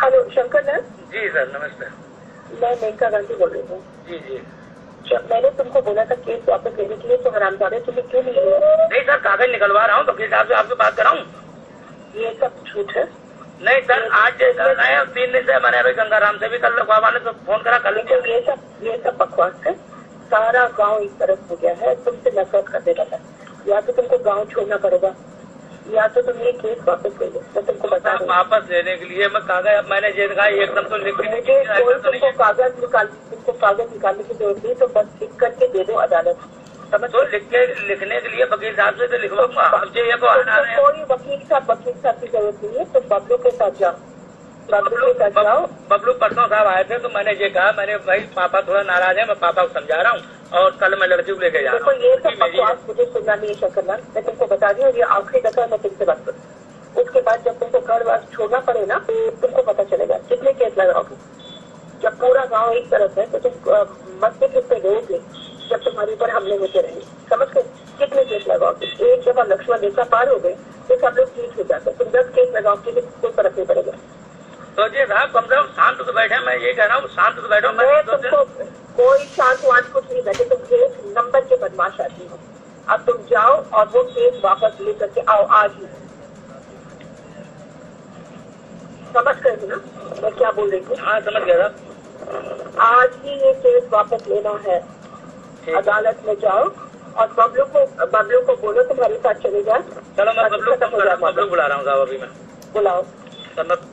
Hello Shankar sir. जी sir नमस्ते। मैं मेनका गांधी बोल रही हूँ। जी जी। मैंने तुमको बोला था केस वापस लेने के लिए, तो हरामजादे तुम्हें क्यों नहीं लिया? नहीं सर, कागज निकलवा रहा हूँ, वकील साहब से आपसे बात कराऊँ? ये सब झूठ है। नहीं सर, आज 3 दिन से मैंने अभी गंगाराम से भी कल लिखवा ने तो फोन करा, कल ये सब बकवास है। सारा गांव एक तरफ हो गया है, तुमसे नफरत करने लगा। या तो तुमको गांव छोड़ना पड़ेगा या तो तुम ये केस वापस ले लो। मैं तुमको बता रही हूँ वापस लेने के लिए मैं कागज मैंने एकदम तो लिख तुमको कागज निकालने की जरूरत नहीं, तो बस लिख करके दे दो अदालत। समझ तो लिखने के लिए वकील साहब से तो लिखवाऊंगा। कोई वकील साहब की जरूरत नहीं है, तुम बबलू के साथ जाओ। बबलू परसों साहब आए थे तो मैंने ये कहा, मैंने भाई पापा थोड़ा नाराज है, मैं पापा को समझा रहा हूँ और कल मैं लड़की को लेके जा रहा हूँ। ये सब बकवास मुझे सुनना नहीं है शंकरलाल। मैं तुमको बता रही हूँ, ये आखिरी दफा मैं तुमसे बात करूँ। उसके बाद जब तुमको घर वास छोड़ना पड़े ना, तुमको पता चलेगा कितने केस लगाओगे। जब पूरा गाँव एक तरफ है तो तुम मत किस पे गए जब तुम्हारे ऊपर हमले होते रहे। समझ गए कितने केस लगाओगे? एक जगह लक्ष्मण रेखा पार हो गए तो सब लोग ठीक हो जाते। तुम 10 केस लगाओगे तो कोई फर्क नहीं पड़ेगा। तो जी साहब कम से कम शांत तो बैठे, मैं ये कह रहा हूँ शांत तो बैठो। मैं तुमको कोई शांत वांत कुछ नहीं बैठे, तुम केस नंबर के बदमाश आदमी हो। अब तुम जाओ और वो केस वापस ले करके आओ आज ही। समझ गए ना मैं क्या बोल रही हूँ? हाँ समझ गया साहब। आज ही ये केस वापस लेना है, अदालत में जाओ और बबलू को बोलो तुम्हारे साथ चले जाए। चलो मैं बबलू बुला रहा हूँ साहब, अभी मैं बुलाओ।